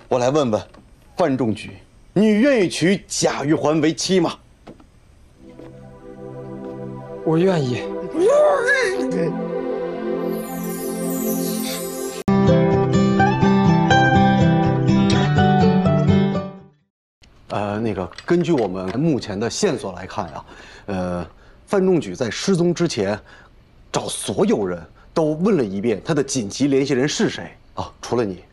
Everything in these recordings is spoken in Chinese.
我来问问范仲举，你愿意娶贾玉环为妻吗？ 我愿意。 那个，根据我们目前的线索来看啊，范仲举在失踪之前，找所有人都问了一遍他的紧急联系人是谁啊，除了你。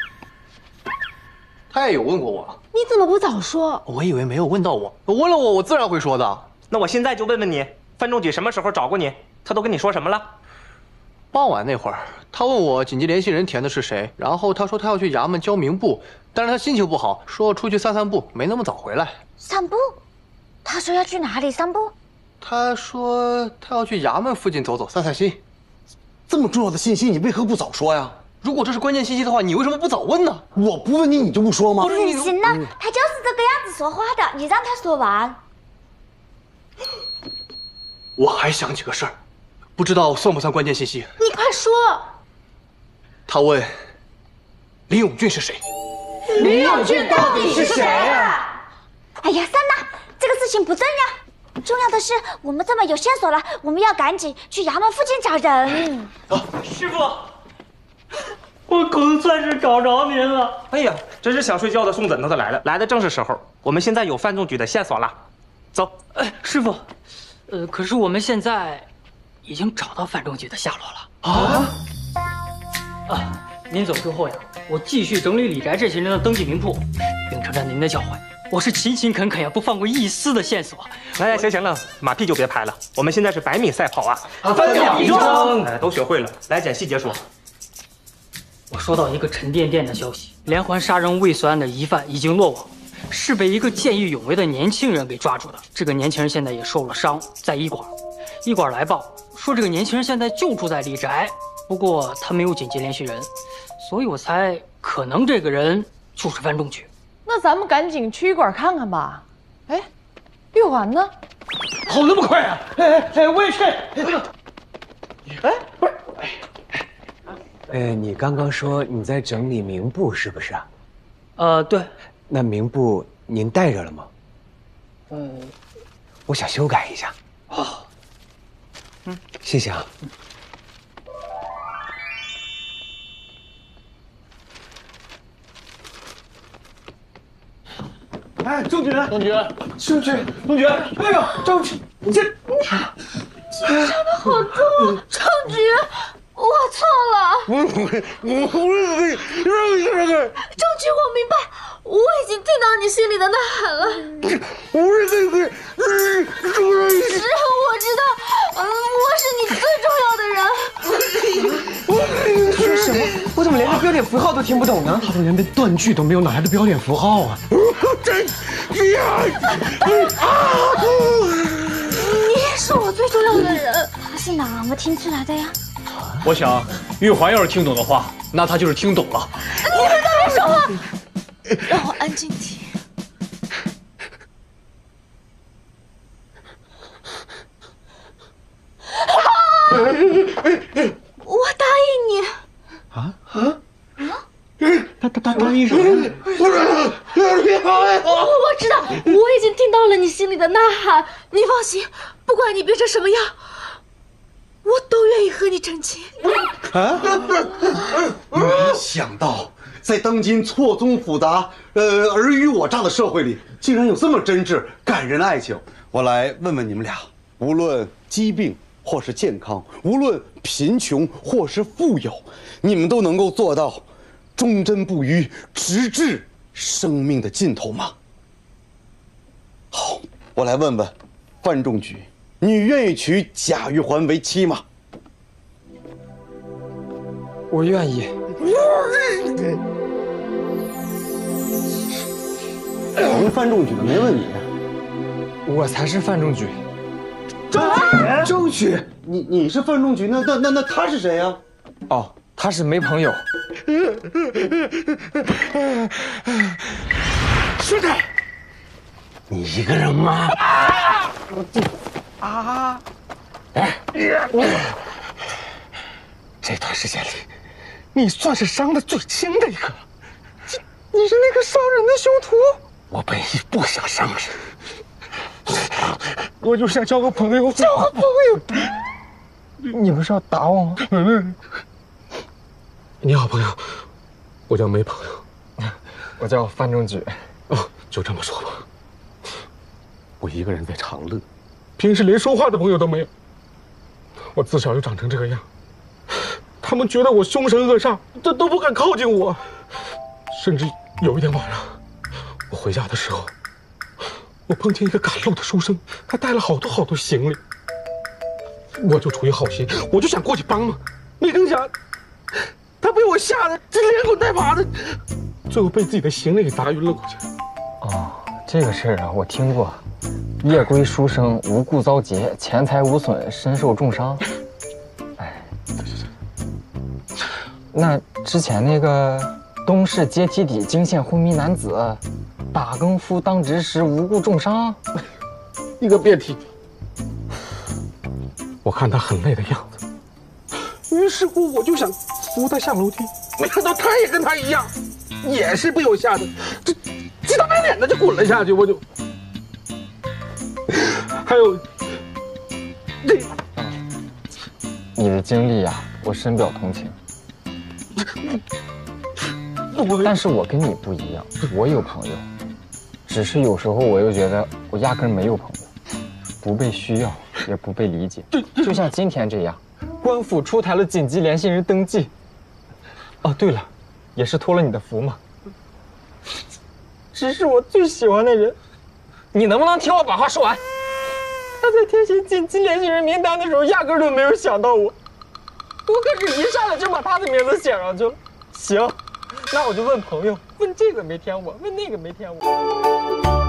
他也有问过我， 你怎么不早说？ 我以为没有问到我，问了我自然会说的。 那我现在就问问你，范仲举什么时候找过你？他都跟你说什么了？ 傍晚那会儿，他问我紧急联系人填的是谁，然后他说他要去衙门交名簿，但是他心情不好，说出去散散步，没那么早回来。 散步？他说要去哪里散步？ 他说他要去衙门附近走走，散散心。 这么重要的信息，你为何不早说呀？ 如果这是关键信息的话，你为什么不早问呢？ 我不问你，你就不说吗？ 不行呢，他就是这个样子说话的，你让他说完。 我还想起个事儿，不知道算不算关键信息？ 你快说。 他问林永俊是谁？ 林永俊到底是谁啊？哎呀，算了，这个事情不重要。重要的是，我们这么有线索了，我们要赶紧去衙门附近找人。 师傅，我总算是找着您了。哎呀，真是想睡觉的送枕头的来了，来的正是时候。我们现在有范仲举的线索了，走。 师傅，可是我们现在已经找到范仲举的下落啊！ 您走之后呀，我继续整理李宅这些人的登记名簿，秉承着您的教诲，我是勤勤恳恳呀，不放过一丝的线索。 来，行了，马屁就别拍了，我们现在是100米赛跑啊！ 分秒必争， 都学会了。来，捡细节说。 我收到一个沉甸甸的消息，连环杀人未遂案的疑犯已经落网，是被一个见义勇为的年轻人给抓住的。这个年轻人现在也受了伤，在医馆。医馆来报说，这个年轻人现在就住在李宅，不过他没有紧急联系人，所以我猜可能这个人就是范仲举。 那咱们赶紧去医馆看看吧。哎，玉环呢？ 跑那么快啊！我也去。哎，不是， 你刚刚说你在整理名簿是不是啊？ 对。 那名簿您带着了吗？我想修改一下。 好。 谢谢啊。 哎，仲举，哎呀，仲举，你这伤得好重啊！仲举，我错了。仲举，我明白，我已经听到你心里的呐喊了。是，我知道，我是你最重要的人。 你说什么？我怎么连个标点符号都听不懂呢？他都连个断句都没有，哪来的标点符号啊？ 你也是我最重要的人。他是哪么听出来的呀？ 我想玉环要是听懂的话，那她就是听懂了。 你们在别说话，让我安静听。我答应你。 他答应什么？ 我知道，我已经听到了你心里的呐喊。你放心，不管你变成什么样，我都愿意和你成亲。 没想到，在当今错综复杂、尔虞我诈的社会里，竟然有这么真挚、感人的爱情。我来问问你们俩，无论疾病或是健康，无论贫穷或是富有，你们都能够做到忠贞不渝，直至生命的尽头吗？好，我来问问范仲举，你愿意娶贾玉环为妻吗？ 我愿意。 我问范仲举的，没问你。 我才是范仲举。 仲举，你是范仲举，那他是谁呀？ 哦，他是没朋友。 是的，你一个人吗？这段时间里，你算是伤的最轻的一个。 你是那个伤人的凶徒？ 我本意不想伤人， 我就想交个朋友。交个朋友？你不是要打我吗？你好，朋友，我叫没朋友，我叫范仲举。哦，就这么说吧。我一个人在长乐，平时连说话的朋友都没有。我自小就长成这个样，他们觉得我凶神恶煞，这都不敢靠近我。甚至有一天晚上，我回家的时候，我碰见一个赶路的书生，他带了好多行李。我就出于好心，我就想过去帮忙，没成想，他被我吓得这连滚带爬的，最后被自己的行李给砸晕了过去。 哦，这个事儿啊，我听过。夜归书生无故遭劫，钱财无损，身受重伤。哎，那之前那个东市阶梯底惊现昏迷男子，打更夫当值时无故重伤， 一个别提。我看他很累的样子，于是乎我就想扶他下楼梯，没想到他也跟他一样，也是被我吓得这急得白脸的就滚了下去。我就还有这， 你的经历呀，我深表同情。但是我跟你不一样，我有朋友，只是有时候我又觉得我压根没有朋友，不被需要，也不被理解。就像今天这样，官府出台了紧急联系人登记。哦，对了，也是托了你的福嘛。只是我最喜欢的人，你能不能听我把话说完？他在填写紧急联系人名单的时候，压根都没有想到我，我可是一下子就把他的名字写上去了。行，那我就问朋友，问这个没填我，问那个没填我。